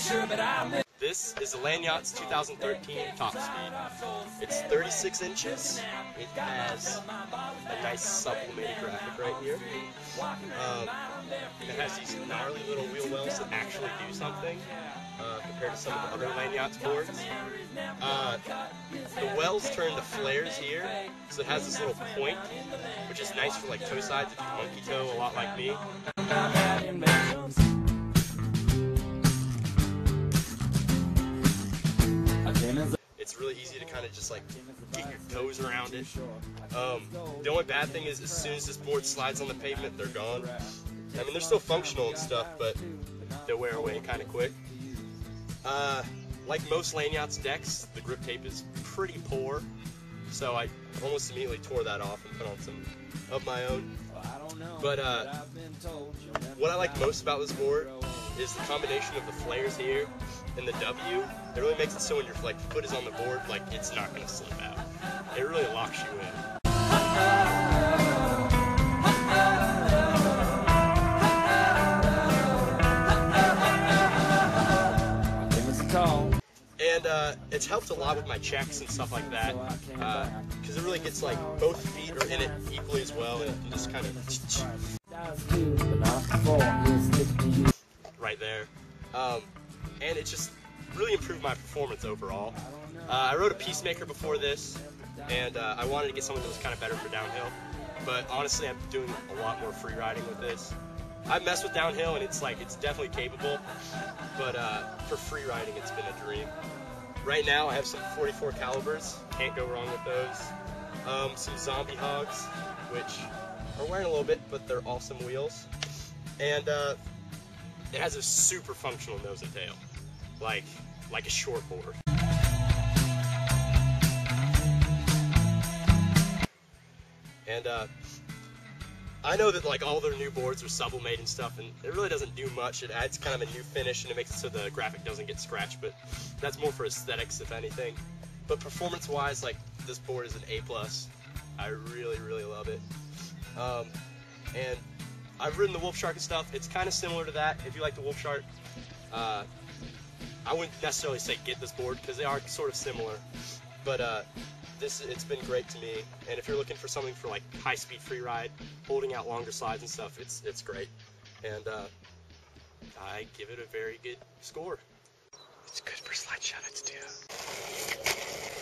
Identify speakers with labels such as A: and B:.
A: This is the Landyachtz 2013 Top Speed. It's 36 inches. It has a nice sublimated graphic right here. It has these gnarly little wheel wells that actually do something compared to some of the other Landyachtz boards. The wells turn to flares here, so it has this little point, which is nice for like toe sides if you monkey toe a lot like me. It's really easy to kind of just like get your toes around it. The only bad thing is as soon as this board slides on the pavement, they're gone. I mean, they're still functional and stuff, but they'll wear away kind of quick. Like most Landyachtz decks, the grip tape is pretty poor, so I almost immediately tore that off and put on some of my own. But what I like most about this board is the combination of the flares here and the W. It really makes it so when your foot is on the board, like it's not going to slip out. It really locks you in. And it's helped a lot with my checks and stuff like that, because it really gets like both feet are in it equally as well, and you just kind of right there. And it just really improved my performance overall. I rode a Peacemaker before this, and I wanted to get something that was kind of better for downhill, but honestly I'm doing a lot more free riding with this. I mess with downhill and it's definitely capable, but for free riding it's been a dream. Right now I have some 44 calibers, can't go wrong with those. Some Zombie Hogs, which are wearing a little bit, but they're awesome wheels. And it has a super functional nose and tail, like a short board. And I know that like all their new boards are sublimated and stuff, and it really doesn't do much. It adds kind of a new finish and it makes it so the graphic doesn't get scratched, but that's more for aesthetics if anything. But performance-wise, like this board is an A+. I really, really love it. And I've ridden the Wolf Shark and stuff. It's kind of similar to that. If you like the Wolf Shark, I wouldn't necessarily say get this board because they are sort of similar. But it's been great to me, and if you're looking for something for like high-speed free ride, holding out longer slides and stuff, it's great, and I give it a very good score. It's good for slide shoutouts too.